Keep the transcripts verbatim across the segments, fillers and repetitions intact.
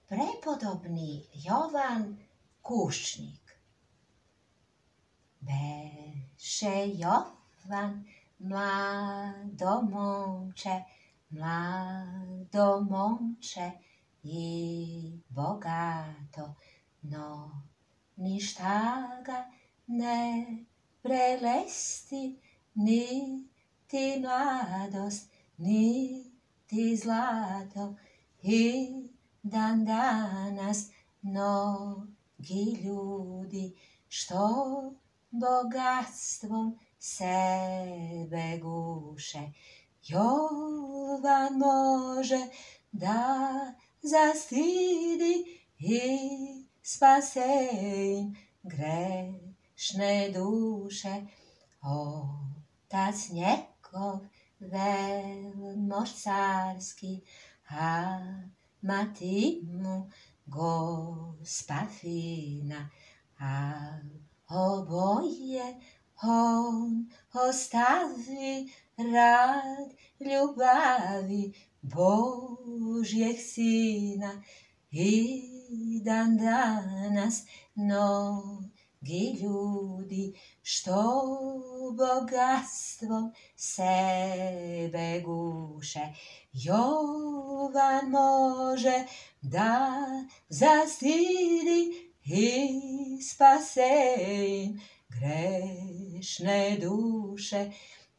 prepodobni Jovan Kušnik. Beše Jovan mlado momče, mlado momče i bogato, no ništa ga ne prelesti, niti mladost, niti zlato. I dan danas mnogi ljudi što bogatstvom sebe guše, Jovan može da zastidi i spase im grešne duše. Otac njegov velmož carski, a mati mu gospa fina, a oboje on ostavi rad ljubavi Božjeg sina. I dan danas mnogi ljudi što bogatstvom sebe guše, Jovan može da zastidi i spase im grešne duše.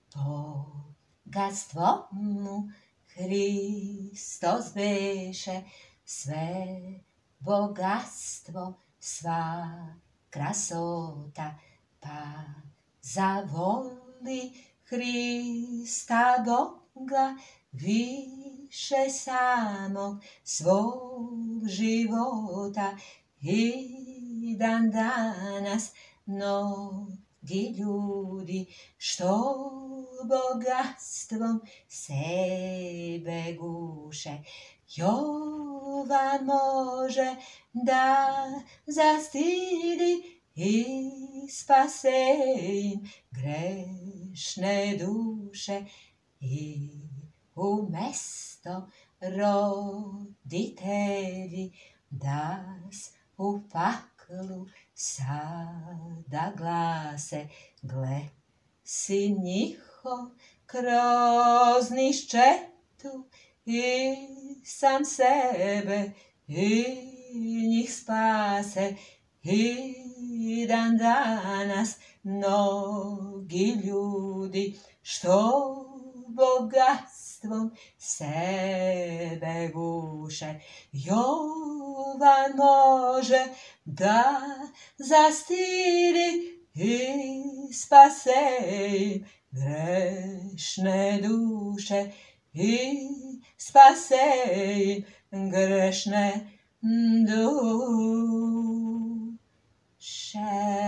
Bogatstvo mu Hristos beše, sve bogatstvo, sva krasota, pa zavoli Hrista Boga više samog svog života. I dan danas mnogi ljudi što bogatstvom sebe guše, Jovan može da zastidi i spase im grešne duše. I umesto roditelji das u paklu sada glase, gle, sin njihov kroz niščetu i sam sebe i njih spase. I dan danas mnogi ljudi što bogatstvom sebe guše, Jovan može da zastidi i spase im grešne duše. I spase im grešne duše.